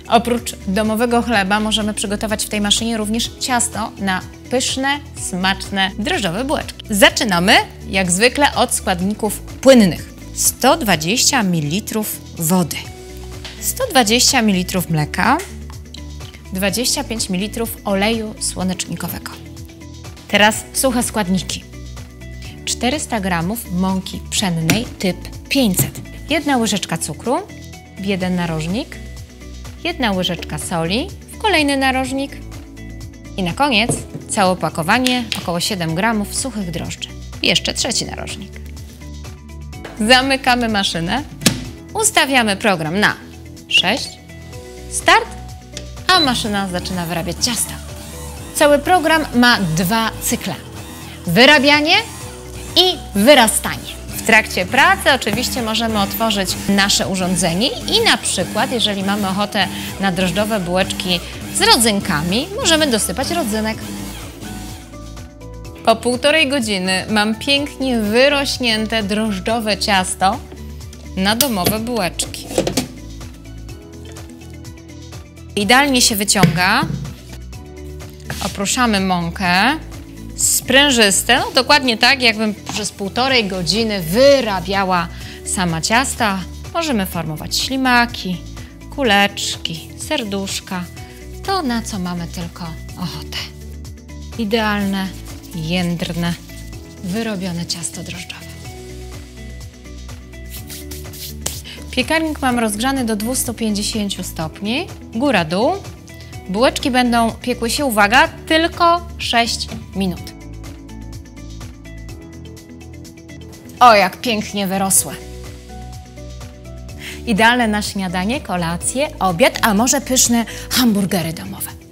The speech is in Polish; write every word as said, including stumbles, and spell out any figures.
Oprócz domowego chleba możemy przygotować w tej maszynie również ciasto na pyszne, smaczne, drożdżowe bułeczki. Zaczynamy jak zwykle od składników płynnych. sto dwadzieścia mililitrów wody, sto dwadzieścia mililitrów mleka, dwadzieścia pięć mililitrów oleju słonecznikowego. Teraz suche składniki. czterysta gramów mąki pszennej typ pięćset, jedna łyżeczka cukru w jeden narożnik, jedna łyżeczka soli w kolejny narożnik i na koniec całe opakowanie, około siedem gramów suchych drożdży. I jeszcze trzeci narożnik. Zamykamy maszynę, ustawiamy program na sześć, start, a maszyna zaczyna wyrabiać ciasto. Cały program ma dwa cykle. Wyrabianie i wyrastanie. W trakcie pracy oczywiście możemy otworzyć nasze urządzenie i na przykład, jeżeli mamy ochotę na drożdżowe bułeczki z rodzynkami, możemy dosypać rodzynek. Po półtorej godziny mam pięknie wyrośnięte drożdżowe ciasto na domowe bułeczki. Idealnie się wyciąga. Oprószamy mąkę. Sprężyste, no dokładnie tak, jakbym przez półtorej godziny wyrabiała sama ciasta. Możemy formować ślimaki, kuleczki, serduszka, to na co mamy tylko ochotę. Idealne, jędrne, wyrobione ciasto drożdżowe. Piekarnik mam rozgrzany do dwustu pięćdziesięciu stopni, góra-dół. Bułeczki będą piekły się, uwaga, tylko sześć minut. O, jak pięknie wyrosłe. Idealne na śniadanie, kolację, obiad, a może pyszne hamburgery domowe.